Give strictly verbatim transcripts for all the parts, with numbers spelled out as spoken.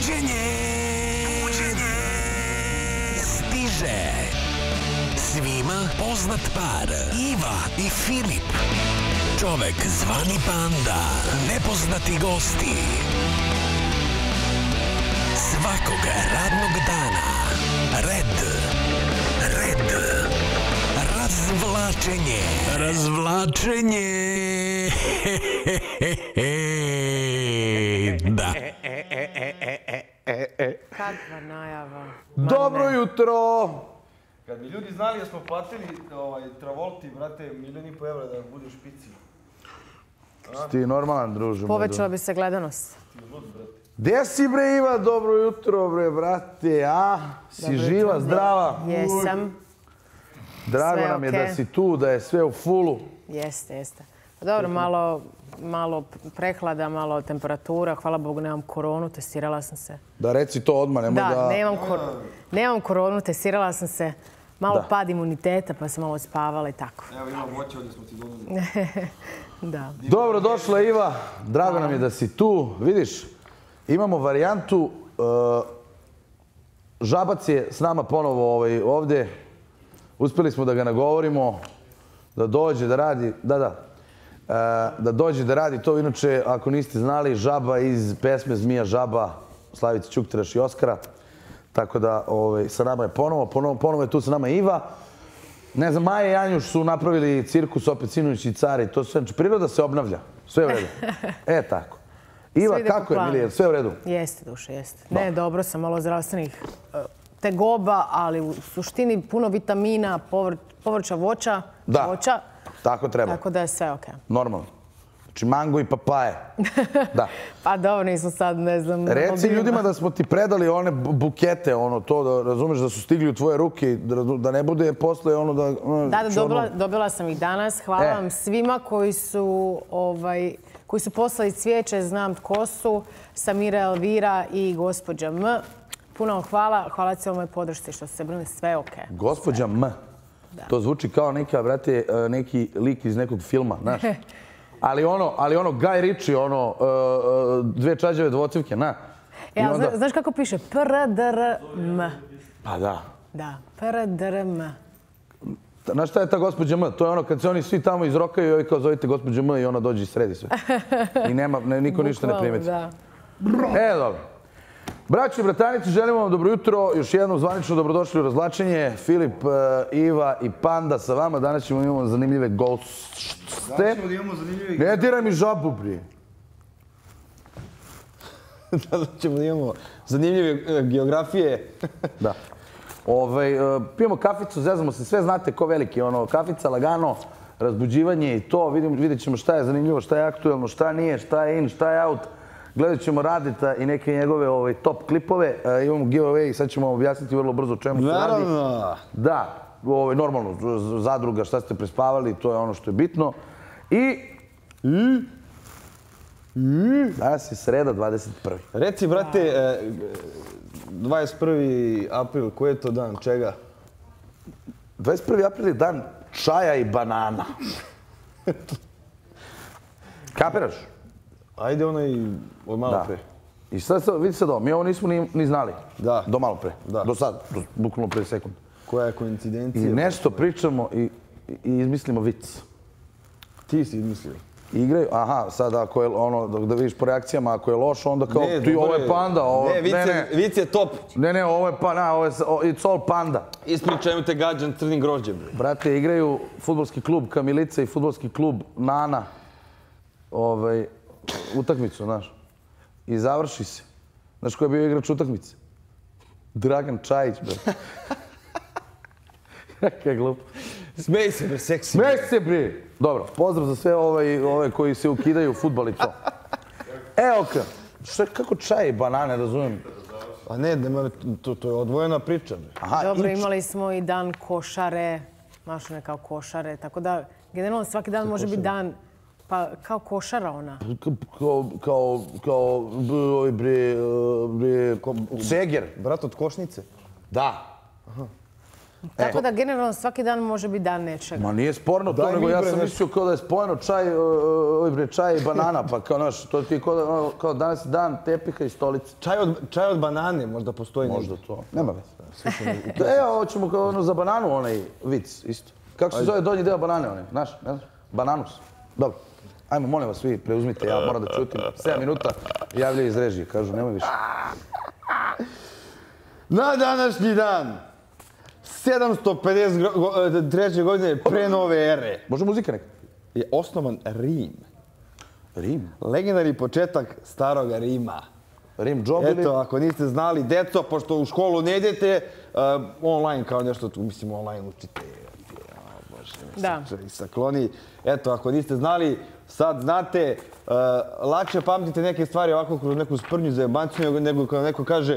Buđenje! Buđenje! Stiže! Svima poznat par Iva i Filip. Čovek zvani Panda. Nepoznati gosti. Svakog radnog dana. Red. Red. Razvlačenje. Razvlačenje. Da. Kakva najava. Dobro jutro! Kad bi ljudi znali da smo platili Travolti, brate, milijon i po evra da bude u špici. Ti normalan, druže. Povećala bi se gledanost. Gdje si, bre, Iva? Dobro jutro, bre, brate, a? Si živa, zdrava? Jesam. Drago nam je da si tu, da je sve u fulu. Jeste, jeste. Dobro, malo, malo prehlada, malo temperatura. Hvala Bogu, nemam koronu, testirala sam se. Da, reci to odmah, nemoj da... Da, nemam, kor... nemam koronu, testirala sam se. Malo da. Pad imuniteta, pa sam malo spavala i tako. Evo, imam voće, ovdje smo ti donuli. Da. Dobro, došla Iva. Drago nam je da si tu. Vidiš, imamo varijantu. Uh, Žabac je s nama ponovo ovaj, ovdje. Uspjeli smo da ga nagovorimo, da dođe da radi, da, da, uh, da dođe da radi to. Inače, ako niste znali, Žaba iz pesme Zmija Žaba, Slavice Ćuktiraš i Oskara. Tako da ovaj, sa nama je ponovo, ponovo, ponovo je tu sa nama Iva. Ne znam, Maja i Janjuš su napravili cirkus, opet Sinović i Cari. To sve, priroda se obnavlja. Sve u redu. E, tako. Iva, kako je, Milija? Sve u redu? Jeste, duše, jeste. Ne, dobro sam, malo zdravstvenih tegoba, ali u suštini puno vitamina, povrća, voća. Da, voća, tako treba. Tako da je sve okej. Normalno. Znači, mango i papaje. Da. Pa dobro, nismo sad, ne znam... Reci ljudima da smo ti predali one bukete, ono, to da razumeš da su stigli u tvoje ruke, da ne bude posle ono da... Da, da, dobila, dobila sam ih danas. Hvala e. vam svima koji su, ovaj, koji su poslali cvijeće, znam tko su, Samira, Elvira i gospođa M. Puno hvala, hvala cijeloj mojoj podršci što ste brinuli, sve okej. Gospođa M. Da. To zvuči kao neka, brate, neki lik iz nekog filma, znaš. Ali ono, ali ono, Guy Ritchie, ono, uh, dve čađave dvocivke, na. Ja, onda... Znaš kako piše? P R D R M. Pa da. Da, P R D R M. Znaš šta je ta gospođa M? To je ono kad se oni svi tamo izrokaju i ovi kao zovite gospođa M i ona dođe i sredi sve. I nema, ne, niko ništa ne primeti. Da. E, dobro. Braći i bratanici, želimo vam dobro jutro. Još jednom zvanično dobrodošli u razvlačenje. Filip, uh, Iva i Panda sa vama. Danas ćemo imamo zanimljive goste. Danas ćemo da imamo zanimljive... Ne diraj mi žabu, prije. Danas ćemo da imamo zanimljive geografije. Da. Ove, uh, pijemo kaficu, zezamo se, sve znate ko veliki. Ono, kafica, lagano, razbuđivanje i to. Vidim, vidjet ćemo šta je zanimljivo, šta je aktuelno, šta nije, šta je in, šta je out. Gledat ćemo Radita i neke njegove ovaj, top klipove. E, imamo giveaway i sad ćemo objasniti vrlo brzo čemu se radi. Naravno! Da, ovaj, normalno, zadruga, šta ste prespavali, to je ono što je bitno. I... I... I... Danas je sreda, dvadeset prvi Reci, brate, dvadeset prvi april, koji je to dan, čega? dvadeset prvi april je dan čaja i banana. Kapiraš? Ajde onaj od malo pre. I sad, vidi sad ovo, mi ovo nismo ni, ni znali. Da. Do malo pre. Da. Do sad, do, bukvalno pre sekund. Koja je koincidencija? I nešto pričamo i, i izmislimo vic. Ti si izmislio. Igraju, aha, sad ako je ono, da vidiš po reakcijama, ako je lošo, onda kao, ne, ti ovo je Panda, ovo... Ne, vic, ne, ne. vic je top. Ne, ne, ovo je pa, na, ovo je, it's all Panda. Ispričajmo te gađan crnim grožđem. Brate, igraju fudbalski klub Kamilica i fudbalski klub Nana. Ovaj, utakmicu, znaš. I završi se. Znaš ko je bio igrač utakmice? Dragan Čajić, bre. Kaj glupo. Smej se, bre, seksi. Smej se, bre. Dobro, pozdrav za sve ove, ove koji se ukidaju u fudbal i to. Evo ka, što, kako čaj i banane, razumijem? A ne, to, to je odvojena priča. Aha, dobro, imali smo i dan košare, maš ne kao košare, tako da generalno svaki dan može biti dan pa kao košara ona. Kao, kao, kao, bre, bre, bre, seger. Brat od košnice? Da. Aha. Tako da generalno svaki dan može biti dan nečega. Ma nije sporno to, Daj nego mi, ja bre, sam nešto. mislio kao da je spojeno čaj, o, o, bre, čaj i banana, pa kao, znaš, to ti je kao, da, ono, kao danas je dan tepiha i stolice. Čaj od, čaj od banane možda postoji Možda negdje. to. Nema veze. Evo, hoćemo kao ono za bananu, onaj vic, isto. Kako se zove donji deo banane, onaj, znaš, ne znaš? Bananus. Dobro. Ajmo, molim vas, vi preuzmite, ja moram da čutim. sedam minuta javljaju iz režije, kažu, nemoj više. Na današnji dan, sedamsto pedeset treće godine pre nove ere, Može muzika neka? je osnovan Rim. Rim. Legendarni početak starog Rima. Rim job ili? Eto, ako niste znali, deco, pošto u školu ne idete, uh, online kao nešto, tu mislim online učite. O, Bože, Da. i sakloni. Eto, ako niste znali, sad znate, uh, lakše pamtite neke stvari ovako kroz neku sprnju za jebanciju, nego kada neko kaže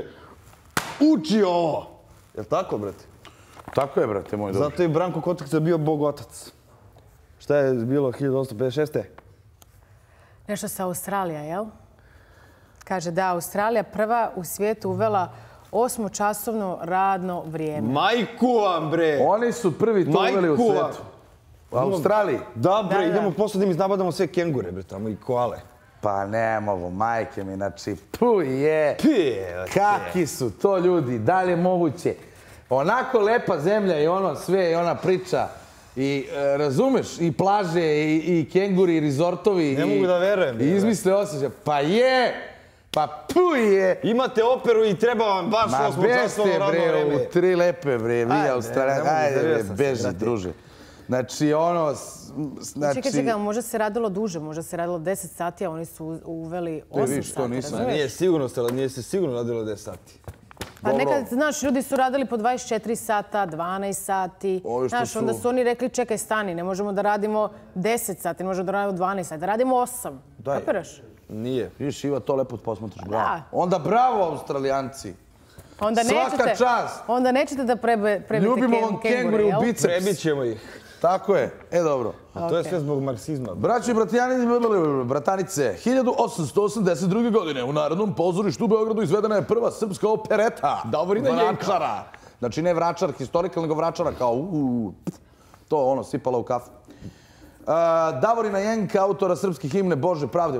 uči ovo. Jel tako, brate? Tako je, brate moj, dobro. Zato je Branko Kotiksa bio bogotac. Šta je bilo hiljadu osamsto pedeset šeste? Nešto sa Australija, jel? Kaže da Australija prva u svijetu uvela osmočasovno radno vrijeme. Majku vam, bre! Oni su prvi to uveli u Majku vam. svijetu. U Australiji. Da, bre, Da, da. idemo posle da im iznabadamo sve kengure, bre, tamo i koale. Pa nema ovo, majke mi, znači, pu je. Pije, Kaki su to ljudi, da li je moguće? Onako lepa zemlja i ono sve, i ona priča. I e, razumeš, i plaže, i, i kenguri, i rezortovi. Ne i, mogu da verujem, I bre. izmisle osjećaj. Pa je! Pa pu je! Imate operu i treba vam baš Ma osmočasovno beste radno bre, vreme. u tri lepe bre, vi Ajde, Australijani, ne mogu, ajde bre, zavio sam se, beži brate. druže. Znači ono, s- znači... Čekaj, čekaj, možda se radilo duže, možda se radilo deset sati, a oni su u- uveli osam vidiš, to sati, nisam. razumiješ? Nije sigurno, se- nije se sigurno radilo deset sati. Pa Dobro. nekad, znaš, ljudi su radili po dvadeset četiri sata, dvanaest sati. Ovi što Znaš, su- onda su oni rekli, čekaj, stani, ne možemo da radimo deset sati, ne možemo da radimo dvanaest sati, da radimo osam. Daj. Kapiraš? Nije. Vidiš, Iva, to lepo posmatraš, bravo. Da. Onda bravo, Australijanci. Onda Svaka nećete, čast. Onda nećete da prebe, prebite Ljubimo ken- vam kengure, kenguri u jel? biceps. Prebit ćemo ih. Tako je, e dobro. A to je Ok. sve zbog marksizma. Braćo i bratijani, bratanice, hiljadu osamsto osamdeset druge. godine u Narodnom pozorištu u Beogradu izvedena je prva srpska opereta. Davorina Jenka. Vračara. Znači ne Vračar, historikal, nego Vračara kao uuu. To ono, sipala u kafu. Uh, Davorina Jenka, autora srpske himne Bože pravde.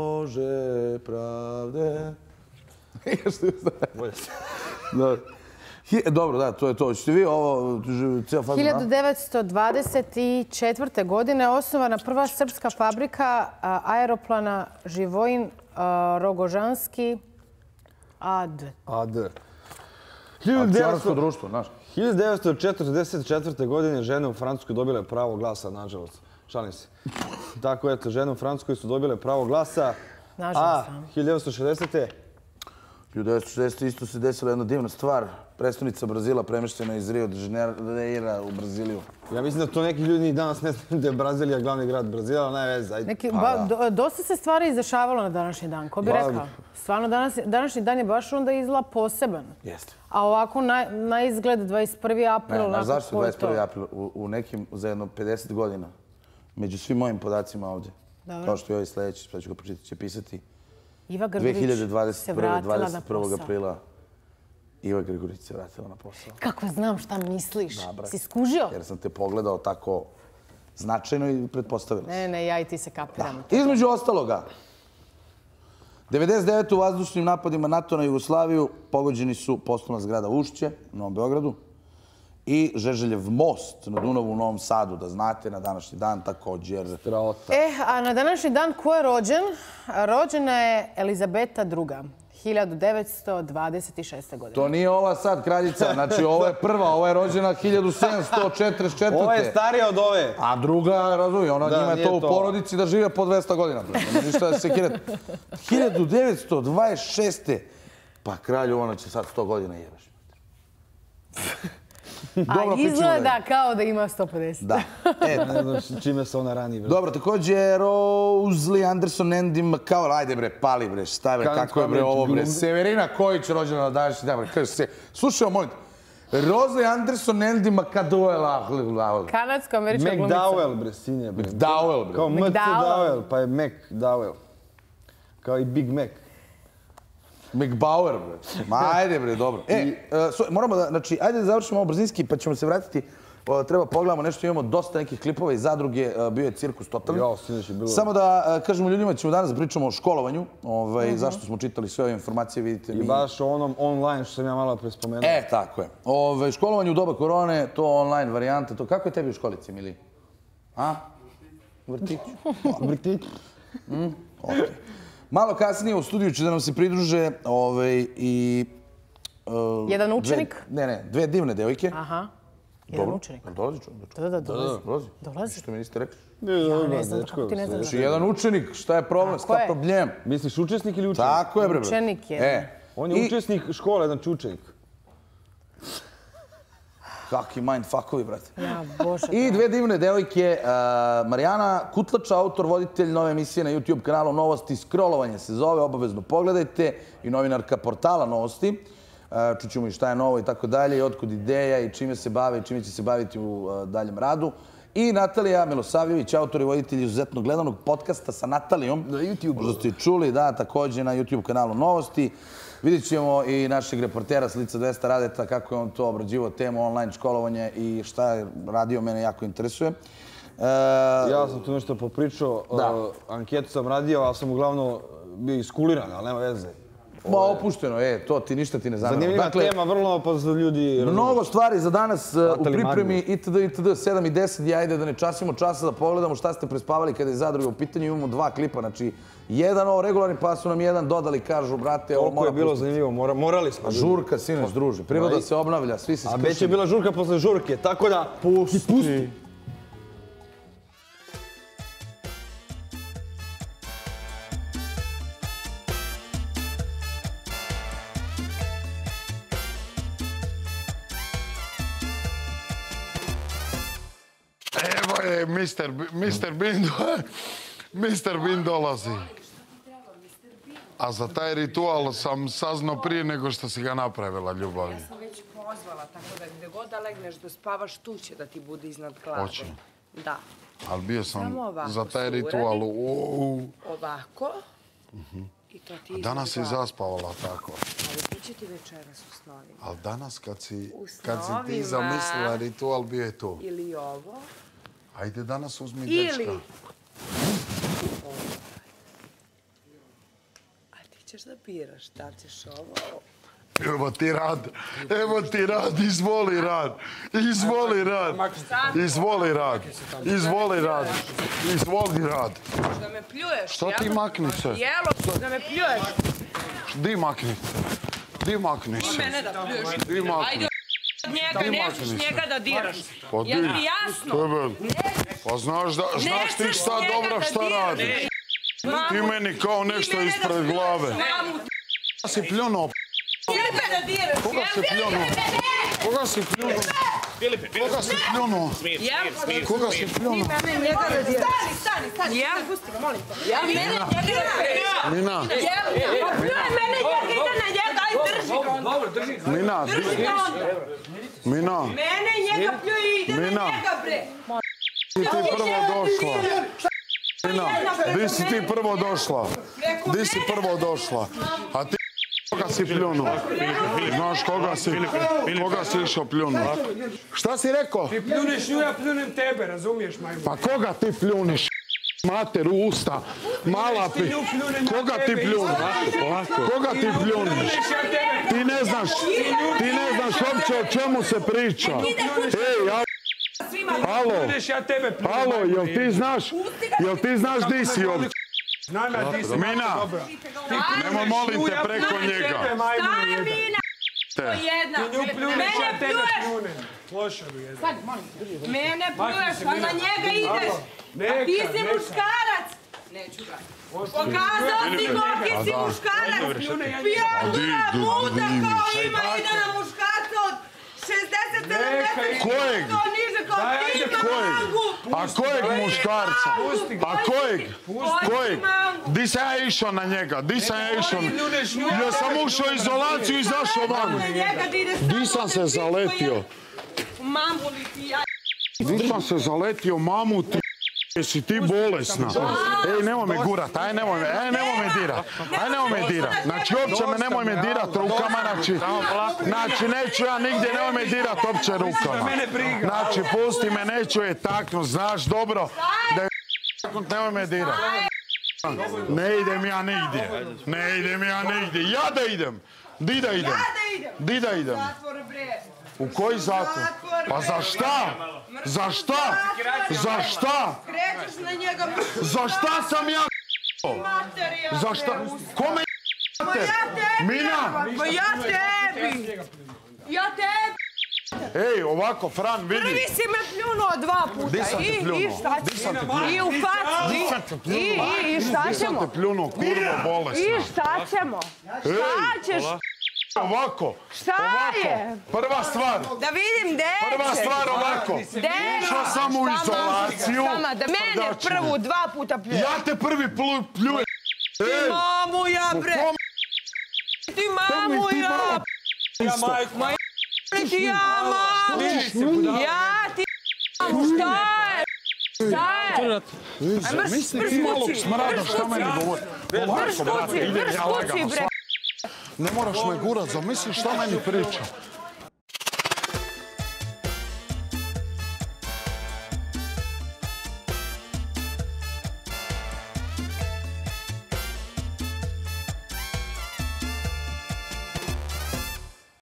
Bože pravde. Što je Bolje se. Dobro. Hi- Dobro, da, to je to. Hoćete vi ovo, ž- cijel fazon, hiljadu devetsto dvadeset četvrte. godine osnovana prva srpska fabrika a, aeroplana Živojin a, Rogožanski A D. A D. Akcionarsko društvo, znaš. hiljadu devetsto četrdeset četvrte. godine žene u Francuskoj dobile pravo glasa, nažalost. Šalim se. Tako, eto, žene u Francuskoj su dobile pravo glasa. Nažalost, A a? hiljadu devetsto šezdesete. hiljadu devetsto šezdesete. isto se desila jedna divna stvar. Prestonica Brazila premeštena iz Rio de Janeiro u Braziliju. Ja mislim da to neki ljudi ni danas ne znaju da je Brazilija glavni grad Brazila, ali ne veze, ajde. Neki, ba, do- dosta se stvari izdešavalo na današnji dan, ko bi Ba- rekao. Stvarno, danas, današnji dan je baš onda izgleda poseban. Jeste. A ovako na, na izgled dvadeset prvi april, Ne, onako znaš zašto ko je dvadeset prvi to? april? U, u nekim, za jedno pedeset godina, među svim mojim podacima ovdje, Dobro. kao što je ovaj sledeći, sad ću ga pročitati, će pisati Iva dve Grgurić hiljade se dvadeset prve. vratila na dvadeset prvog posao. aprila Iva Grgurić se vratila na posao. Kako znam šta misliš? Da, brate. Si skužio? Jer sam te pogledao tako značajno i pretpostavila. Ne, ne, ja i ti se kapiramo. Između ostaloga, devedeset devete. u vazdušnim napadima NATO na Jugoslaviju pogođeni su poslovna zgrada Ušće u Novom Beogradu i Žeželjev most na Dunavu u Novom Sadu, da znate, na današnji dan također. Traota. E, a na današnji dan ko je rođen? Rođena je Elizabeta druga. hiljadu devetsto dvadeset šeste. godine. To nije ova sad kraljica, znači ovo je prva, ova je rođena hiljadu sedamsto četrdeset četvrte. Ovo je starija od ove. A druga, razumije, ona Da, njima je nije to u to. porodici da žive po dvesta godina. brate. Nema ništa da se kirati. hiljadu devetsto dvadeset šeste. Pa kralju, ona će sad sto godina jebeš. A Dobro, pričamo izgleda dalje. kao da ima sto pedeset. Da. E, Ne znam čime se ona rani, bre. dobro, također Rosalie Anderson, Andy McCall, ajde bre, pali bre, šta bre, Kako kako je bre već ovo bre, glum- Severina Kojić rođena na današnji dan bre, kaže se, slušaj, molim te, Rosalie Anderson, Andy McCall, Kanadsko-američka glumica. McDowell, bre, sinje, bre. Dowell bre. Kao M C McDowell. Dowell, pa je McDowell. Kao i Big Mac. McBauer, bre. Ma ajde, bre, dobro. E, moramo da, znači, ajde da završimo ovo brzinski, pa ćemo se vratiti. Treba pogledamo nešto, imamo dosta nekih klipova iz zadruge, bio je cirkus totalni. Ja, sinoć je bilo... Samo da kažemo ljudima, ćemo danas da pričamo o školovanju, zašto smo čitali sve ove informacije, vidite. I baš o onom online što sam ja malo pre spomenuo. E, tako je. Školovanje u doba korone, to online varijanta, to kako je tebi u školici, Mili? A? Vrtić? Vrtić. Malo kasnije u studiju će da nam se pridruže i... Jedan učenik? Ne, ne, dve divne devojke. Aha. Jedan učenik. Dolazi čovjek? Da, da, dolazi. Dolazi? Dolazi. Što mi niste rekli? Ja ne znam, kako ti ne znam. Znači, jedan učenik, šta je problem, šta je problem? Misliš učesnik ili učenik? Tako je, bre. Učenik je. On je učesnik škole, jedan učenik. Kakvi mindfuckovi, brate. Ja, bože. I dve divne devojke, Marijana Kutlača, autor, voditelj nove emisije na YouTube kanalu Novosti, Scrollovanje se zove, obavezno pogledajte, i novinarka portala Novosti. Čućemo i šta je novo i tako dalje, i otkud ideja i čime se bave i čime će se baviti u daljem radu. I Natalija Milosavljević, autor i voditelj izuzetno gledanog podcasta sa Natalijom. Na YouTube. Možda ste čuli, da, također na YouTube kanalu Novosti. Vidjet ćemo i našeg reportera s lica dvesta Radeta, kako je on to obrađivao temu online školovanje i šta je radio, mene jako interesuje. Ja sam tu nešto popričao, anketu sam radio, ali sam uglavnom bio iskuliran, ali nema veze. Ma, opušteno, e, to ti ništa ti ne zanima. Zanimljiva tema, vrlo pa za ljudi... Mnogo stvari za danas u pripremi itd. itd. sedam i deset i ajde da ne časimo časa da pogledamo šta ste prespavali kada je zadruga u pitanju. Imamo dva klipa, znači jedan ovo regularni, pa su nam jedan dodali, kažu, brate, ovo mora pustiti. Toliko je bilo zanimljivo, morali smo. Žurka, sinoć, druže. Priroda se obnavlja, svi se skršeni. A već je bila žurka posle žurke, tako da... Pusti. Evo je mister Bean, mister Bean dolazi. A za taj ritual sam saznao prije nego što si ga napravila, Ljubavi. Ja sam već pozvala, tako da gdje god da legneš, da spavaš, tu će da ti bude iznad glave. Hoće. Da. Ali bio sam Samo ovako za taj se ritual uradi. u... Ovako. I to ti iznad Danas si glave. zaspavala tako. Ali bit će ti večeras u snovima. Ali danas kad si, U kad si ti snovima. zamislila ritual, bio je to. Ili ovo. Ajde danas uzmi Ili... dečka. ovo. A ti ćeš da biraš da li ćeš ovo. Evo ti rad, evo ti rad, izvoli rad, izvoli rad, izvoli rad, izvoli rad, izvoli rad. Da me pljuješ, Što ti makni se? Jelo, da me pljuješ. Di makni? Di makni Ti se? mene da pljuješ. Di makni? Ajde od njega, nećeš njega da diraš. Pa Jel di? ti jasno? Tebe. Pa znaš da, znaš ti šta dobro šta radiš? Ti meni kao nešto ispred glave. Koga si pljunuo? Filipe da diraš. Koga si pljunuo? Koga si pljunuo? Koga si pljunuo? Koga si pljunuo? Mene njega da diraš. Stani, stani, stani. Ja? Pusti ga, molim te. Ja mene njega da diraš. Nina. Ja, pljuje mene njega, ide na njega, aj drži ga onda. Dobro, drži ga. Nina. Drži ga onda. Mina. Mene njega pljuje, ide na Mina. njega, bre. Di ti prvo došla? Nina, di si ti prvo došla? Di si prvo došla? A ti koga si pljunuo? Znaš koga si, koga si išao pljunuo? Šta si rekao? Ti pljuneš nju, ja pljunem tebe, razumiješ, majmo? Pa koga ti pljuniš? Mater u usta, mala pi... Koga ti pljuniš? Koga ti pljuniš? Ti ne znaš, ti ne znaš uopće o čemu se priča. Ej, ja... Halo, Pljuneš, ja tebe pljunem. halo, jel ti znaš, jel ti znaš di si uopće? Znam ja ti si. Mina, nemoj molim te preko njega. Stani, Mina. To jedna. Ti nju pljuneš, Mene ja tebe pljuješ. pljunem. Klošaru jedan. Mene pljuješ, pa na njega ideš. A ti si muškarac. Neću ga. Pokazao si koliki si muškarac. Pijadura, muda kao ima, ide na muškarca od šezdeset sedamdeset. Kojeg? To niže kao ti ima mangu. A kojeg muškarca? A kojeg? Kojeg? Di sam ja išao na njega? Di sam ja išao? Ja sam ušao u izolaciju i izašao van. Na njega da ide samo Di sam se zaletio? Mamu li ti ja. Di sam se zaletio, mamu ti... Jesi ti bolesna? Ej, nemoj me gurat, aj nemoj me, aj nemoj me dirat. Aj nemoj me dirat. Znači, uopće me nemoj me dirat rukama, znači, znači, neću ja nigdje, nemoj me dirat uopće rukama. Znači, pusti me, neću je taknut, znaš dobro da je taknut, nemoj me dirat. Ne idem ja nigdje, ne idem ja nigdje, ja da idem. Di da idem? Di da idem? U koji zatvor? Pa za šta? Za šta? Za šta? Krećeš na njega. Za šta sam ja Za šta? Kome Mina? Pa ja tebi. Ja tebi. Ej, ovako, Fran, vidi. Prvi si me pljunuo dva puta. Di sam te pljunuo? I šta ćemo? I u facu. I, i, i šta Di sam ćemo? te pljunuo, kurvo bolesna. I šta ćemo? Šta ćeš? Ovako, Šta je? prva stvar. Da vidim deče. Prva stvar ovako. Išao sam u izolaciju. Sama, da mene prvu dva puta pljuje. Ja te prvi pljujem. Ti mamu ja, bre. Ti mamu ja. Ja, majko. Ma ti ja mamu. Ja ti mamu. Šta je? Šta je? Aj mrš, mrš Malog kući. smrada, šta meni govori? Mrš kući, mrš kući, bre. Ne moraš me gurat, zamisli šta meni priča.